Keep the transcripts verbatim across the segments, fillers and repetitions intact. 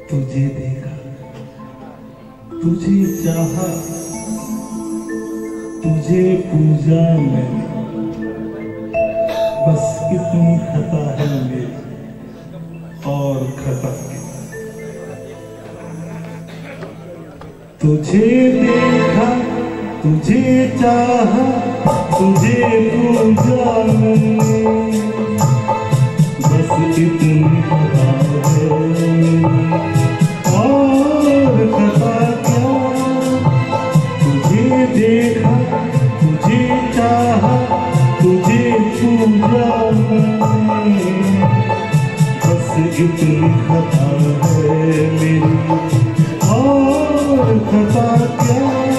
तुझे देखा, तुझे चाहा, तुझे पूजा मैंने, बस इतनी खता है मेरी और खता की। तुझे देखा, तुझे चाहा, तुझे पूजा मैंने, बस इतनी खता है और खता क्या। तुझे देखा, तुझे चाहा, तुझे पूजा मैंने, बस इतनी खता है मेरी और खता क्या।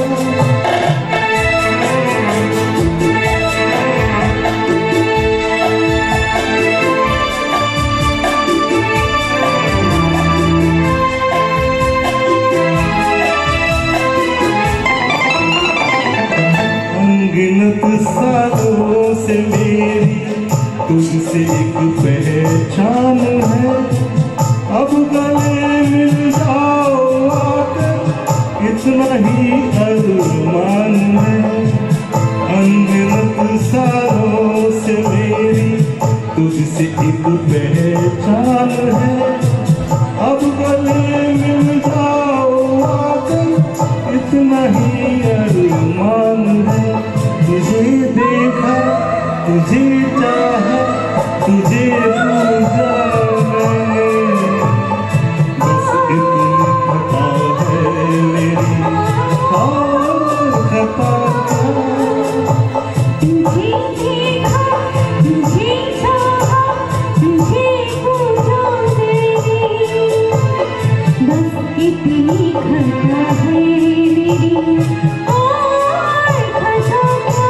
अनगिनत सालों से मेरी तुझसे एक पहचान है, अब गले मिल जाओ आकर इतना ही अरमान है। अनगिनत सालों से मेरी तुझसे एक पहचान है, अब गले मिल जाओ आकर इतना ही अरमान है। तुझे देखा, तुझे चाहा, तुझे पूजा मैंने, बस इतनी खता है मेरी और खता क्या। तुझे देखा, तुझे चाहा, तुझे पूजा मैंने, बस इतनी खता है मेरी और खता क्या।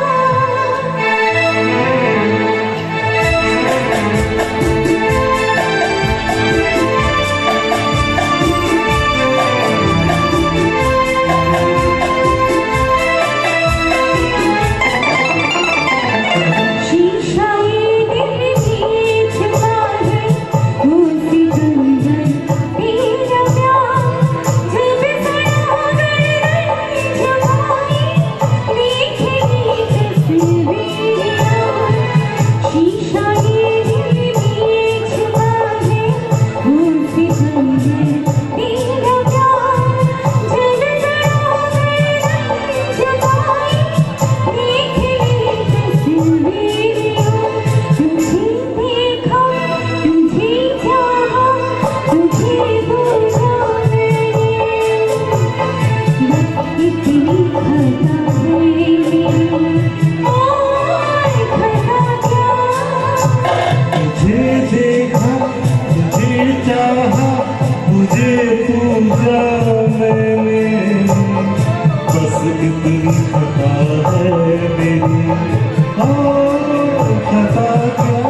तुझे पूजा मैंने, बस इतनी खता है मेरी और खता क्या।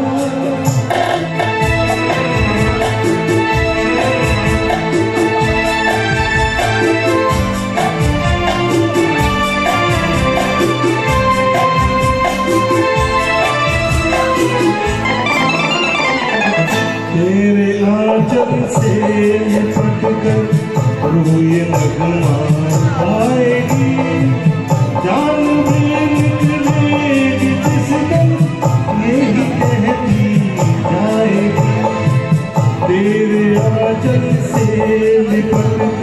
तेरे आंचल से लिपट कर रूह ये नगमा आएगी, जान भी निकलेगी जिस दिन यही कहती जाएगी। तेरे आंचल से लिपट